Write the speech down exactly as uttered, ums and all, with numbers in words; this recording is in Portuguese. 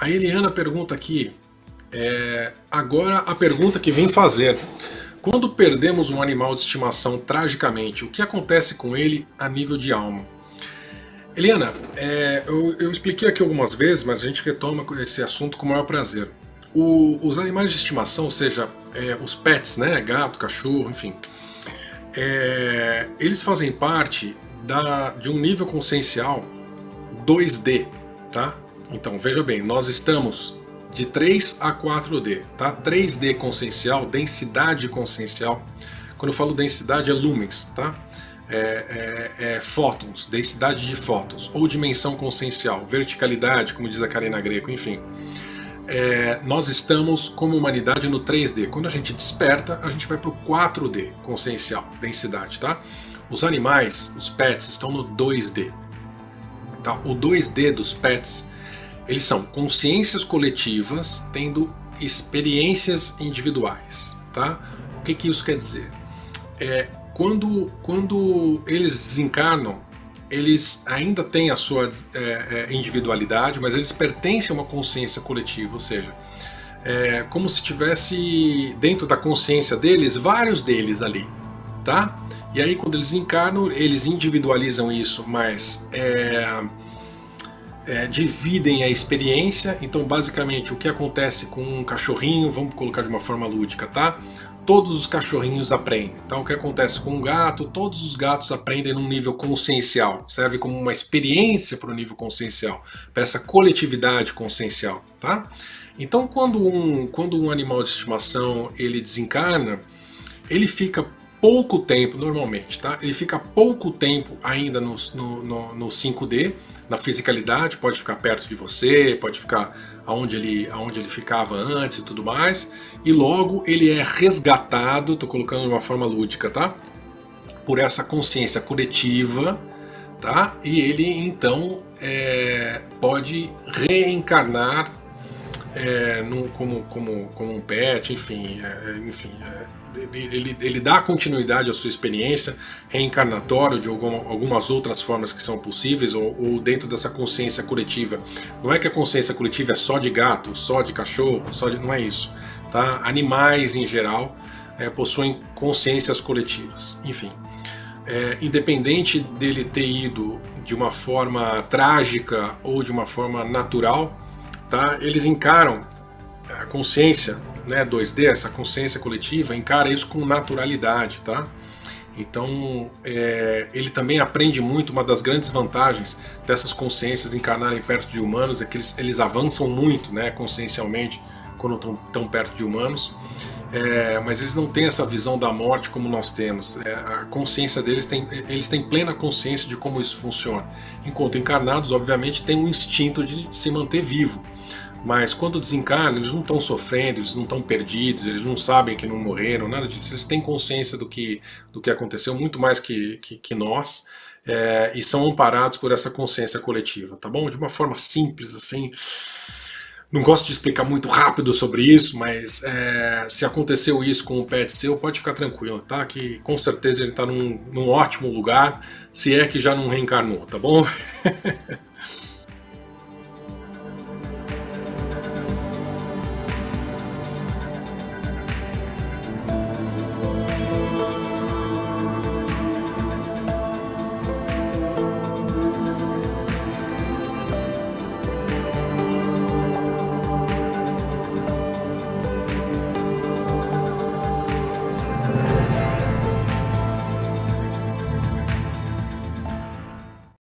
A Eliana pergunta aqui, é, agora a pergunta que vem fazer. Quando perdemos um animal de estimação tragicamente, o que acontece com ele a nível de alma? Eliana, é, eu, eu expliquei aqui algumas vezes, mas a gente retoma esse assunto com o maior prazer. O, os animais de estimação, ou seja, é, os pets, né, gato, cachorro, enfim, é, eles fazem parte da, de um nível consciencial dois D, tá? Então, veja bem, nós estamos de três a quatro D, tá? três D consciencial, densidade consciencial. Quando eu falo densidade é lumens, tá? É, é, é fótons, densidade de fótons, ou dimensão consciencial, verticalidade, como diz a Karina Greco, enfim. É, nós estamos como humanidade no três D. Quando a gente desperta, a gente vai para o quatro D consciencial, densidade, tá? Os animais, os pets, estão no dois D. Tá? O dois D dos pets, eles são consciências coletivas tendo experiências individuais, tá? O que que isso quer dizer? É, quando, quando eles desencarnam, eles ainda têm a sua é, individualidade, mas eles pertencem a uma consciência coletiva, ou seja, é como se tivesse dentro da consciência deles, vários deles ali, tá? E aí quando eles encarnam, eles individualizam isso, mas é, é, dividem a experiência. Então basicamente o que acontece com um cachorrinho, vamos colocar de uma forma lúdica, tá? Todos os cachorrinhos aprendem. Então o que acontece com um gato? Todos os gatos aprendem num nível consciencial. Serve como uma experiência para o nível consciencial, para essa coletividade consciencial, tá? Então quando um, quando um animal de estimação ele desencarna, ele fica pouco tempo, normalmente, tá? Ele fica pouco tempo ainda no, no, no, no cinco D, na fisicalidade, pode ficar perto de você, pode ficar aonde ele, aonde ele ficava antes e tudo mais, e logo ele é resgatado, tô colocando de uma forma lúdica, tá? Por essa consciência coletiva, tá? E ele então é, pode reencarnar é, num, como, como, como um pet, enfim, é, enfim é, Ele, ele, ele dá continuidade à sua experiência reencarnatória de alguma, algumas outras formas que são possíveis, ou, ou dentro dessa consciência coletiva. Não é que a consciência coletiva é só de gato, só de cachorro, só de, não é isso. Tá? Animais em geral é, possuem consciências coletivas. Enfim, é, independente dele ter ido de uma forma trágica ou de uma forma natural, tá? Eles encaram a consciência, né, dois D, essa consciência coletiva, encara isso com naturalidade, tá? Então é, ele também aprende muito. Uma das grandes vantagens dessas consciências encarnarem perto de humanos é que eles, eles avançam muito, né, consciencialmente quando estão tão perto de humanos, é, mas eles não têm essa visão da morte como nós temos. É, a consciência deles tem, eles têm plena consciência de como isso funciona, enquanto encarnados obviamente têm um instinto de se manter vivo. Mas quando desencarnam, eles não estão sofrendo, eles não estão perdidos, eles não sabem que não morreram, nada disso. Eles têm consciência do que, do que aconteceu, muito mais que, que, que nós, é, e são amparados por essa consciência coletiva, tá bom? De uma forma simples, assim. Não gosto de explicar muito rápido sobre isso, mas é, se aconteceu isso com o pet seu, pode ficar tranquilo, tá? Que com certeza ele está num, num ótimo lugar, se é que já não reencarnou, tá bom?